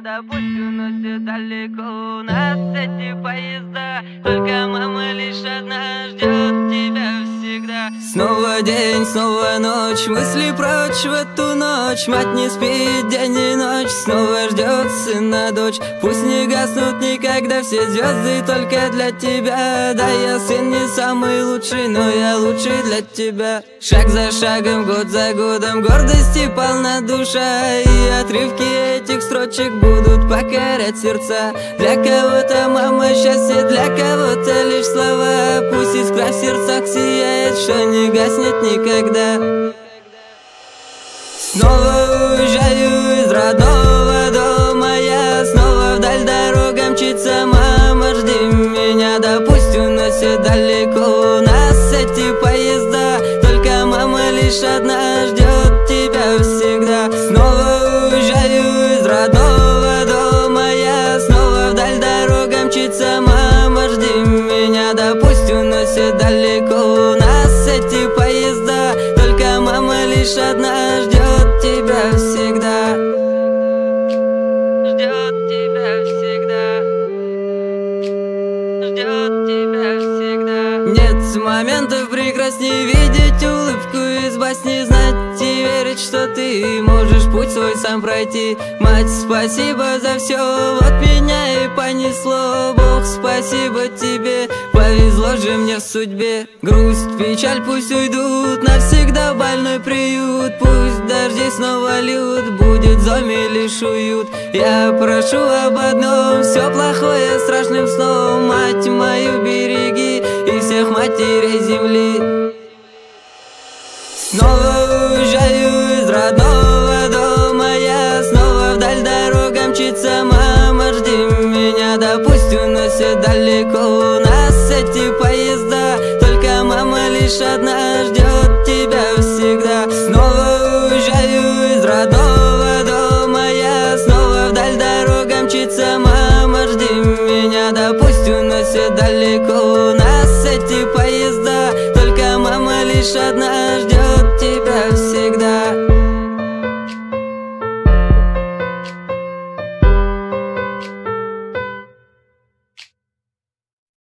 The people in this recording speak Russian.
да пусть уносит далеко нас эти поезда. Только мама лишь одна ждет тебя всегда. Снова день, снова ночь, мысли прочь в эту ночь. Мать не спит день и ночь, снова ждет сына дочь. Пусть не гаснут никогда все звезды только для тебя. Да, я сын не самый лучший, но я лучший для тебя. Шаг за шагом, год за годом, гордости полна душа. И отрывки этих строчек будут покорять сердца. Для кого-то мама счастье, для кого-то лишь слова. Пусть искра в сердцах сияет, что не гаснет никогда. Снова уезжаю из родного дома я, снова вдаль дорога мчится мама, жди меня. Да пусть уносит далеко нас эти поезда, только мама лишь одна ждет тебя всегда. Снова уезжаю из родного дома я, снова вдаль дорога мчится мама, жди меня. Да пусть уносит далеко нас эти поезда, только мама лишь одна ждет тебя всегда. Ждет тебя всегда. Ждет тебя всегда. Нет моментов прекрасней видеть улыбку из басни, знать и верить, что ты можешь путь свой сам пройти. Мать, спасибо за все, вот меня и понесло. Бог, спасибо тебе, повезло же мне в судьбе. Грусть, печаль пусть уйдут навсегда в больной приют. Пусть дожди снова льют, будет в доме лишь уют. Я прошу об одном, все плохое страшным сном. Мать мою береги и всех матерей земли. Снова уезжаю из родного дома я, снова вдаль дорога мчится мама, жди меня. Да пусть уносит далеко нас эти поезда, только мама лишь одна ждет тебя всегда. Снова уезжаю из родного дома я, снова вдаль дорога мчится мама, жди меня. Да пусть уносит далеко нас эти поезда, только мама лишь одна